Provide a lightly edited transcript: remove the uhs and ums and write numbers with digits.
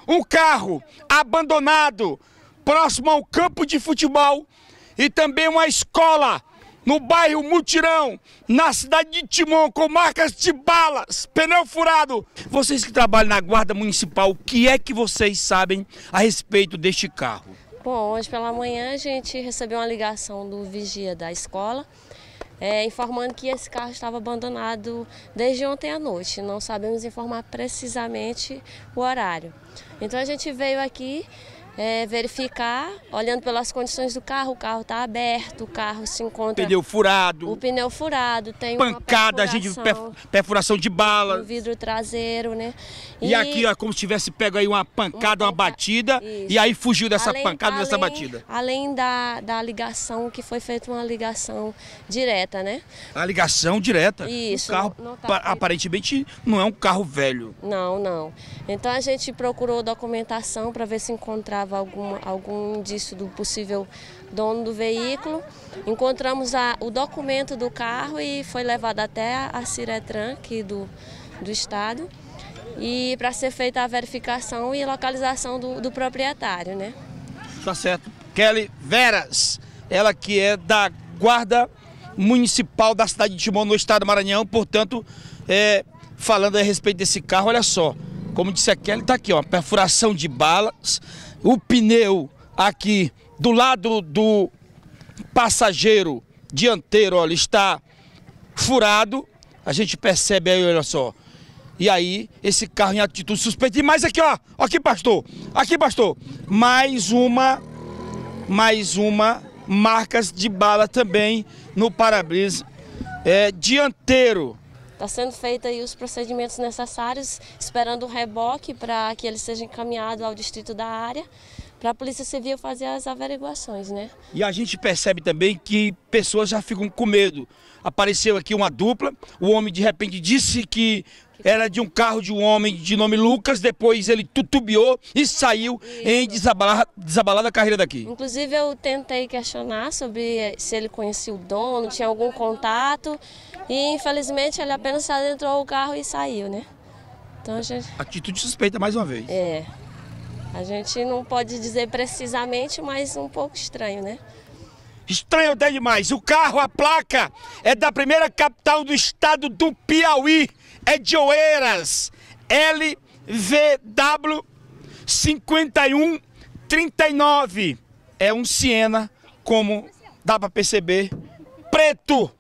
um carro abandonado próximo ao campo de futebol e também uma escola no bairro Mutirão, na cidade de Timon, com marcas de balas, pneu furado. Vocês que trabalham na Guarda Municipal, o que é que vocês sabem a respeito deste carro? Bom, hoje pela manhã a gente recebeu uma ligação do vigia da escola, informando que esse carro estava abandonado desde ontem à noite. Não sabemos informar precisamente o horário. Então a gente veio aqui verificar, olhando pelas condições do carro, o carro está aberto, o carro se encontra... Pneu furado. O pneu furado, tem pancada, perfuração de balas. No vidro traseiro, né? E aqui, ó, como se tivesse pego aí uma pancada, uma batida, isso. E aí fugiu dessa pancada, dessa batida. Além da ligação, que foi feita uma ligação direta, né? A ligação direta? Isso. O carro, aparentemente, não é um carro velho. Não, não. Então a gente procurou documentação para ver se encontrava algum indício do possível dono do veículo. Encontramos o documento do carro e foi levado até a Ciretran aqui do estado e para ser feita a verificação e localização do proprietário, né? Tá certo. Kelly Veras, ela que é da Guarda Municipal da cidade de Timon, no estado do Maranhão, portanto, falando a respeito desse carro, olha só, como disse a Kelly, tá aqui, ó, perfuração de balas, o pneu aqui do lado do passageiro dianteiro, olha, está furado. A gente percebe aí, olha só. E aí, esse carro em atitude suspeita. E mais aqui, ó. Aqui, pastor. Aqui, pastor. Mais uma marcas de bala também no para-brisa dianteiro. Está sendo feito aí os procedimentos necessários, esperando o reboque para que ele seja encaminhado ao distrito da área, para a Polícia Civil fazer as averiguações, né? E a gente percebe também que pessoas já ficam com medo. Apareceu aqui uma dupla, o homem de repente disse que era de um carro de um homem de nome Lucas, depois ele tutubiou e saiu em desabalada carreira daqui. Inclusive eu tentei questionar sobre se ele conhecia o dono, tinha algum contato e infelizmente ele apenas adentrou o carro e saiu, né? Então a gente... Atitude suspeita mais uma vez. A gente não pode dizer precisamente, mas um pouco estranho, né? Estranho até demais. O carro, a placa, é da primeira capital do estado do Piauí. É de Oeiras. LVW 5139. É um Siena, como dá para perceber, preto.